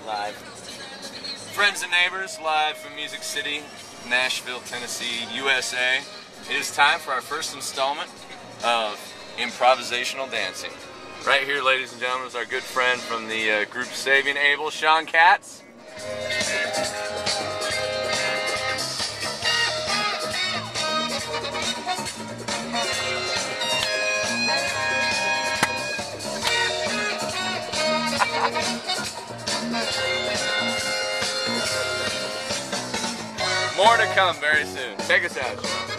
live. Friends and neighbors, live from Music City, Nashville, Tennessee, USA. It is time for our first installment of improvisational dancing. Right here, ladies and gentlemen, is our good friend from the group Saving Abel, Sean Katz. More to come very soon. Take us out, Sean.